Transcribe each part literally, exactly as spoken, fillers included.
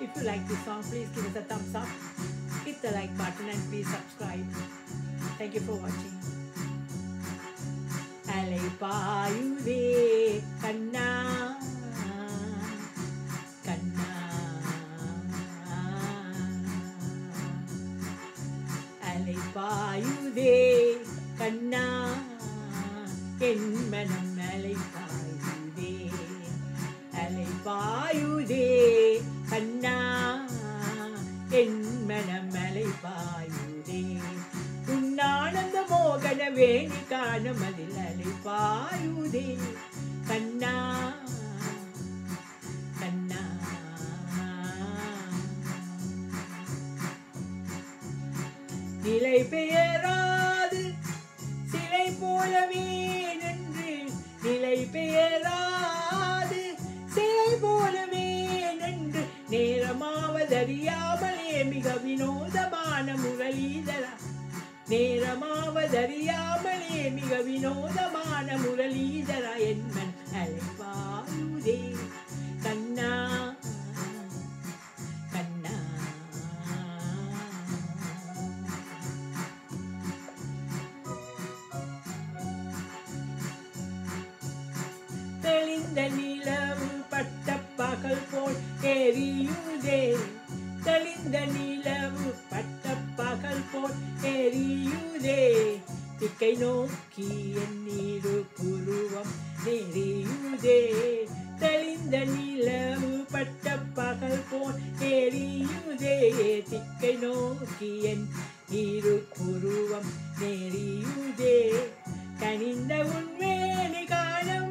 If you like this song, please give us a thumbs up, hit the like button and please subscribe. Thank you for watching. Alaipayuthe kanna kanna Alaipayuthe kanna en manam alaipayuthe Alaipayuthe kanna en manam alaipayuthe உன்னானந்த மோகன வேணி காணும் அதில் அலைபாயுதே கண்ணா கண்ணா நிலை பெயராது சிலை போலவே நின்று நிலை பெயராது சிலை போலவே நின்று நேரமாவதறியாமலே மிக வினோதமான முரளிதரா நேரமாவதறியாமலே மிக வினோதமான முரளிதரா என்மன் அலைபாயுதே கண்ணா கண்ணா தெளிந்த நிலவு பட்ட பகல் போல் எரியுதே தெளிந்த நிலவு பட்ட பகல் போல் எரியுதே திக்கை நோக்கி என் நீரு புருவம் நெறியுதே தெளிந்த நிலவு பட்ட பகல் போல் எரியுதே திக்கை நோக்கி என் நீரு புருவம் நெறியுதே கனிந்த உண்மையை காணும்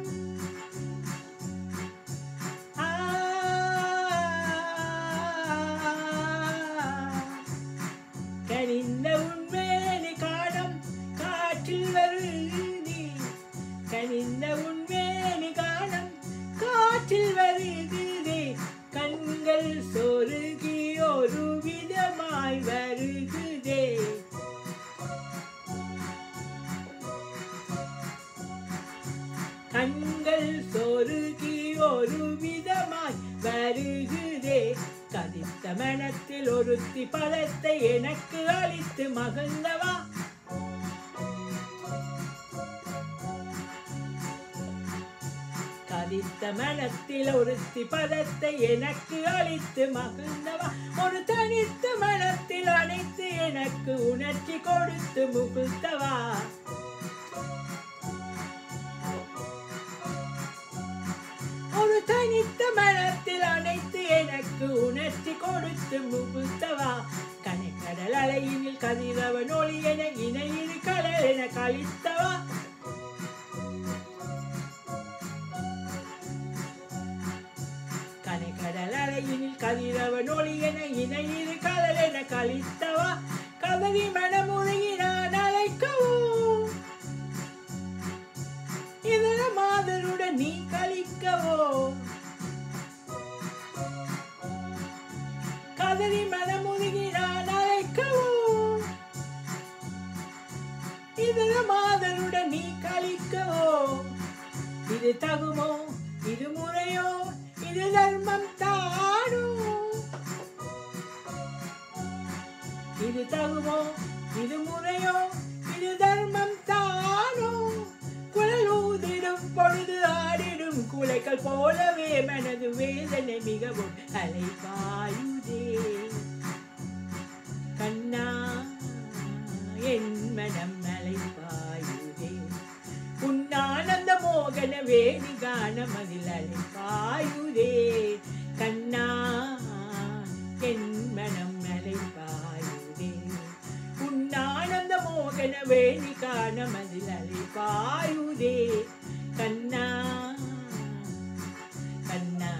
கனிந்த உண்மையை காணும் காற்றில் வருதி கனிந்த உண்மையை காணும் காற்றில் வருகுதே கண்கள் சொருகி ஒரு விதமாய் வருகுதே கண்கள் சொருகி ஒரு விதமாய் வருகுதே கதித்த மனத்தில் ஒருத்தி பழத்தை எனக்கு அளித்து மகிழ்ந்தவா கதித்த மனத்தில் ஒருத்தி பதத்தை எனக்கு அளித்து மகிழ்ந்தவா ஒரு தனித்த மனத்தில் அனைத்து எனக்கு உணர்ச்சி கொடுத்து முகிழ்த்தவா ஒரு தனித்த மனத்தில் அனைத்து எனக்கு உணர்ச்சி கொடுத்து முகுத்தவா கனைக்கடல் அலையினில் கதிரவன் ஒளி என இணையிரு கடல் என கழித்தவா கனைக்கடல் அலையினில் கதிரவன் ஒளி என இணையிரு கடல் என கழித்தவா கதறி மனமுருகி நான் அழைக்கவும் இதர மாதருடன் நீ கழிக்கவோ கதறி மனமுருகி நான் அழைக்கவோ இதர மாதருடன் நீ கழிக்கவோ இது தகுமோ இது முறையோ இது தர்மம் தானோ இது தகுமோ இது முறையோ இது தர்மம் தானோ குழலூதிடும் பொழுது ஆடிடும் குலைகள் போலவே மனது வேதனை மிகவும் அலைபாயுதே கண்ணா என் மனம் அலைபாயுதே உன்னானந்த மோகன வேணி கானம் அதில் அலைபாயுதே கண்ணா என் மனம் அலைபாயுதே உன்னானந்த மோகன வேணி கானம் அதில் அலைபாயுதே கண்ணா கண்ணா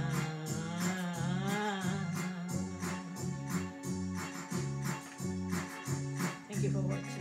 Thank you for watching.